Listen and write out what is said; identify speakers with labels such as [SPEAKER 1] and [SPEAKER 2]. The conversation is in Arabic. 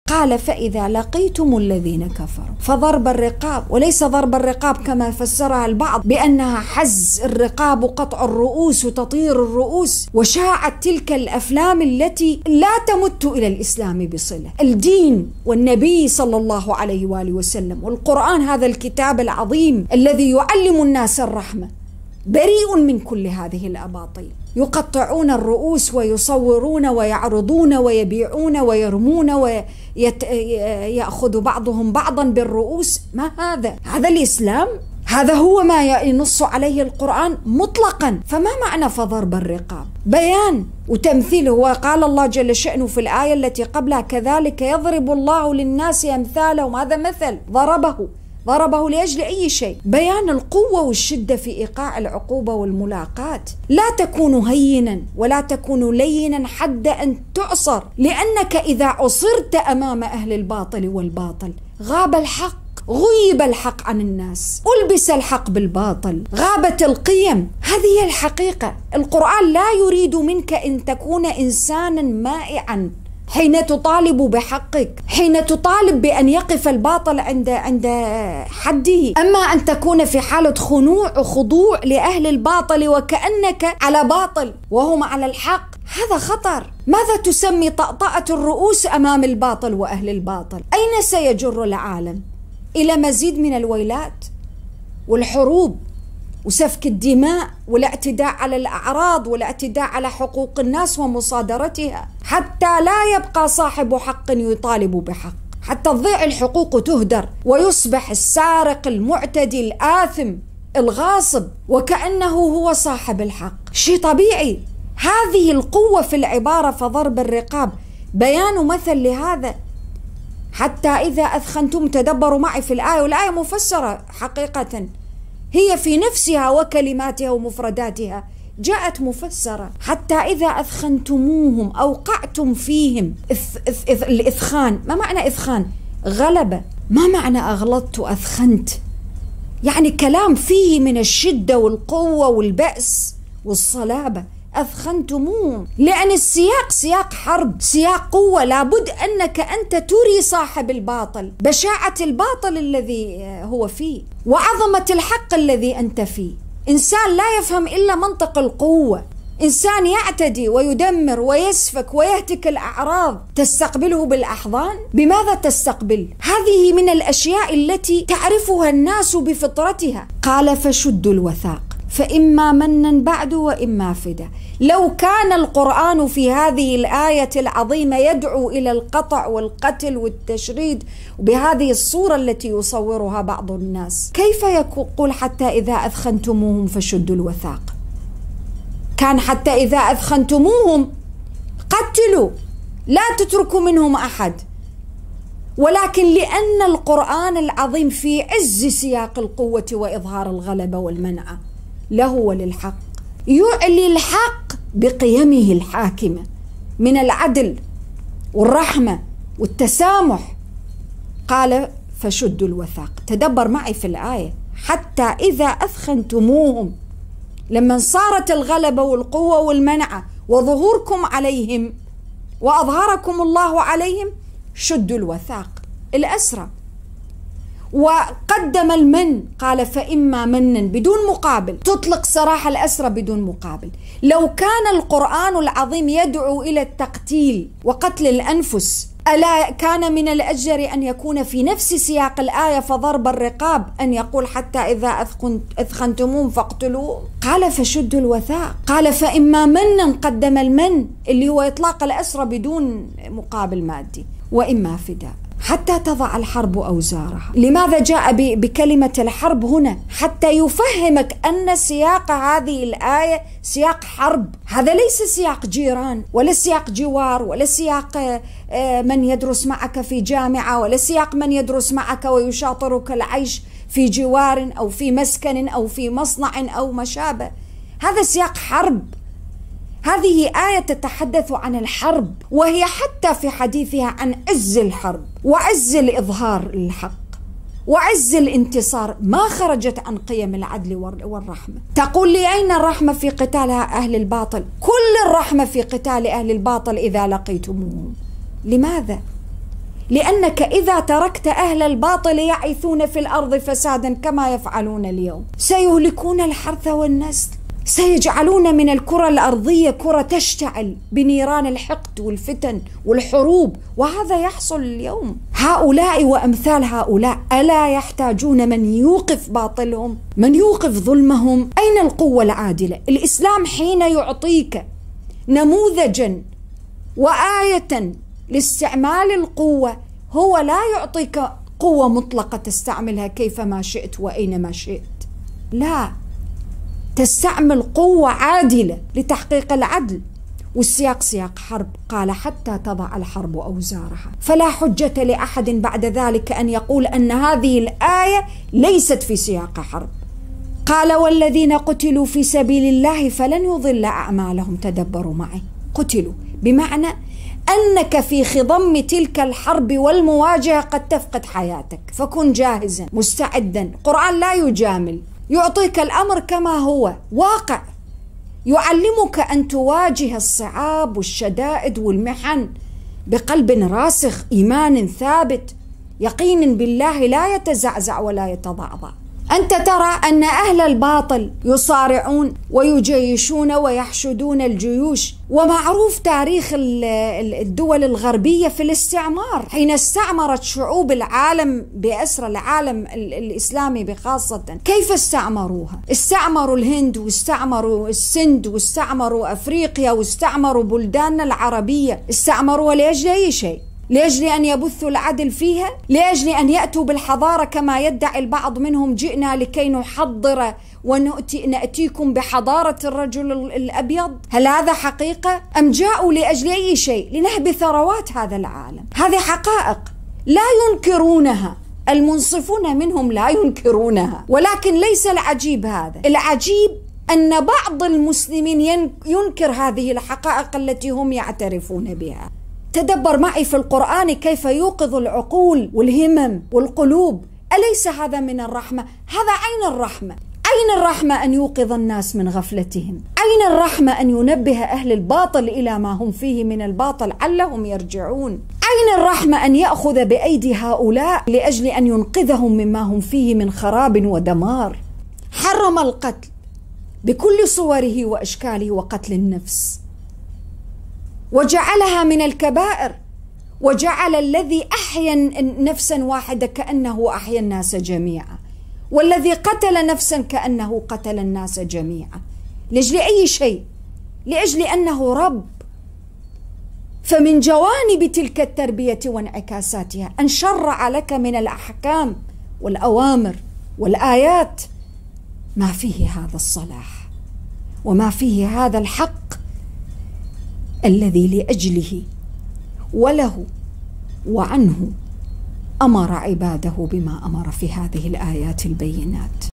[SPEAKER 1] قال فإذا لقيتم الذين كفروا فضرب الرقاب، وليس ضرب الرقاب كما فسرها البعض بأنها حز الرقاب وقطع الرؤوس وتطير الرؤوس، وشاعت تلك الأفلام التي لا تمت إلى الإسلام بصلة. الدين والنبي صلى الله عليه وآله وسلم والقرآن، هذا الكتاب العظيم الذي يعلم الناس الرحمة، بريء من كل هذه الأباطيل. يقطعون الرؤوس ويصورون ويعرضون ويبيعون ويرمون ويأخذ بعضهم بعضا بالرؤوس. ما هذا؟ هذا الإسلام؟ هذا هو ما ينص عليه القرآن مطلقا. فما معنى فضرب الرقاب؟ بيان وتمثيل. وقال الله جل شأنه في الآية التي قبلها كذلك يضرب الله للناس أمثالهم. هذا مثل ضربه لأجل أي شيء؟ بيان القوة والشدة في إيقاع العقوبة والملاقاة. لا تكون هينا ولا تكون لينا حد أن تعصر، لأنك إذا عصرت أمام أهل الباطل والباطل غاب الحق، غيب الحق عن الناس، ألبس الحق بالباطل، غابت القيم. هذه الحقيقة. القرآن لا يريد منك أن تكون إنسانا مائعا حين تطالب بحقك، حين تطالب بأن يقف الباطل عند حده. أما أن تكون في حالة خنوع وخضوع لأهل الباطل وكأنك على باطل وهم على الحق، هذا خطر. ماذا تسمي طأطأة الرؤوس أمام الباطل وأهل الباطل؟ أين سيجر العالم؟ إلى مزيد من الويلات والحروب وسفك الدماء والاعتداء على الأعراض والاعتداء على حقوق الناس ومصادرتها، حتى لا يبقى صاحب حق يطالب بحق، حتى تضيع الحقوق وتهدر ويصبح السارق المعتدي الآثم الغاصب وكأنه هو صاحب الحق. شيء طبيعي. هذه القوة في العبارة فضرب الرقاب بيان مثل لهذا. حتى إذا أثخنتم، تدبروا معي في الآية، والآية مفسرة حقيقة، هي في نفسها وكلماتها ومفرداتها جاءت مفسرة. حتى إذا أثخنتموهم، أوقعتم فيهم. الإثخان، ما معنى إثخان؟ غلبة. ما معنى أغلطت أثخنت؟ يعني كلام فيه من الشدة والقوة والبأس والصلابة. أثخنتموهم لأن السياق سياق حرب، سياق قوة. لابد أنك أنت تري صاحب الباطل بشاعة الباطل الذي هو فيه وعظمة الحق الذي أنت فيه. إنسان لا يفهم إلا منطق القوة، إنسان يعتدي ويدمر ويسفك ويهتك الأعراض، تستقبله بالأحضان؟ بماذا تستقبل؟ هذه من الأشياء التي تعرفها الناس بفطرتها. قال فشدوا الوثاق فإما منا بعد وإما فدا. لو كان القرآن في هذه الآية العظيمة يدعو إلى القطع والقتل والتشريد بهذه الصورة التي يصورها بعض الناس، كيف يقول حتى إذا أثخنتموهم فشدوا الوثاق؟ كان حتى إذا أثخنتموهم قتلوا، لا تتركوا منهم أحد. ولكن لأن القرآن العظيم في عز سياق القوة وإظهار الغلبة والمنعة له وللحق، يعلي الحق بقيمه الحاكمة من العدل والرحمة والتسامح. قال فشدوا الوثاق. تدبر معي في الآية. حتى إذا أثخنتموهم، لما صارت الغلبة والقوة والمنعة وظهوركم عليهم وأظهركم الله عليهم، شدوا الوثاق، الأسرى. وقدم المن، قال فإما منا بدون مقابل، تطلق سراح الأسرى بدون مقابل. لو كان القرآن العظيم يدعو إلى التقتيل وقتل الأنفس، ألا كان من الأجر أن يكون في نفس سياق الآية فضرب الرقاب أن يقول حتى إذا أثخنتموهم فاقتلوهم؟ قال فشدوا الوثاق. قال فإما منا، قدم المن اللي هو إطلاق الأسرى بدون مقابل مادي، وإما فداء حتى تضع الحرب أوزارها. لماذا جاء بكلمة الحرب هنا؟ حتى يفهمك أن سياق هذه الآية سياق حرب. هذا ليس سياق جيران ولا سياق جوار ولا سياق من يدرس معك في جامعة ولا سياق من يدرس معك ويشاطرك العيش في جوار أو في مسكن أو في مصنع أو ما شابه. هذا سياق حرب. هذه آية تتحدث عن الحرب، وهي حتى في حديثها عن عز الحرب وعز الإظهار الحق وعز الانتصار ما خرجت عن قيم العدل والرحمة. تقول لي أين الرحمة في قتال أهل الباطل؟ كل الرحمة في قتال أهل الباطل إذا لقيتموهم. لماذا؟ لأنك إذا تركت أهل الباطل يعيثون في الأرض فسادا كما يفعلون اليوم، سيهلكون الحرث والنسل، سيجعلون من الكرة الأرضية كرة تشتعل بنيران الحقد والفتن والحروب، وهذا يحصل اليوم. هؤلاء وأمثال هؤلاء ألا يحتاجون من يوقف باطلهم، من يوقف ظلمهم؟ أين القوة العادلة؟ الإسلام حين يعطيك نموذجا وآية لاستعمال القوة هو لا يعطيك قوة مطلقة تستعملها كيفما شئت وأينما شئت، لا، تستعمل قوة عادلة لتحقيق العدل. والسياق سياق حرب، قال حتى تضع الحرب أوزارها، فلا حجة لأحد بعد ذلك أن يقول أن هذه الآية ليست في سياق حرب. قال والذين قتلوا في سبيل الله فلن يضل أعمالهم. تدبروا معي، قتلوا بمعنى أنك في خضم تلك الحرب والمواجهة قد تفقد حياتك، فكن جاهزا مستعدا. القرآن لا يجامل، يعطيك الأمر كما هو واقع، يعلمك أن تواجه الصعاب والشدائد والمحن بقلب راسخ، إيمان ثابت، يقين بالله لا يتزعزع ولا يتضعضع. أنت ترى أن أهل الباطل يصارعون ويجيشون ويحشدون الجيوش، ومعروف تاريخ الدول الغربية في الاستعمار، حين استعمرت شعوب العالم بأسر العالم الإسلامي بخاصة. كيف استعمروها؟ استعمروا الهند، واستعمروا السند، واستعمروا أفريقيا، واستعمروا بلداننا العربية. استعمروا لأجل أي شيء؟ لأجل أن يبثوا العدل فيها؟ لأجل أن يأتوا بالحضارة كما يدعي البعض منهم، جئنا لكي نحضر ونأتيكم بحضارة الرجل الأبيض؟ هل هذا حقيقة؟ أم جاءوا لأجل أي شيء؟ لنهب ثروات هذا العالم. هذه حقائق لا ينكرونها، المنصفون منهم لا ينكرونها. ولكن ليس العجيب هذا، العجيب أن بعض المسلمين ينكر هذه الحقائق التي هم يعترفون بها. تدبر معي في القرآن كيف يوقظ العقول والهمم والقلوب. أليس هذا من الرحمة؟ هذا عين الرحمة. أين الرحمة أن يوقظ الناس من غفلتهم؟ أين الرحمة أن ينبه أهل الباطل إلى ما هم فيه من الباطل علهم يرجعون؟ أين الرحمة أن يأخذ بأيدي هؤلاء لأجل أن ينقذهم مما هم فيه من خراب ودمار؟ حرم القتل بكل صوره وأشكاله وقتل النفس، وجعلها من الكبائر، وجعل الذي أحيا نفسا واحدة كأنه أحيا الناس جميعا، والذي قتل نفسا كأنه قتل الناس جميعا. لأجل أي شيء؟ لأجل أنه رب. فمن جوانب تلك التربية وانعكاساتها أن شرع لك من الأحكام والأوامر والآيات ما فيه هذا الصلاح، وما فيه هذا الحق الذي لأجله وله وعنه أمر عباده بما أمر في هذه الآيات البينات.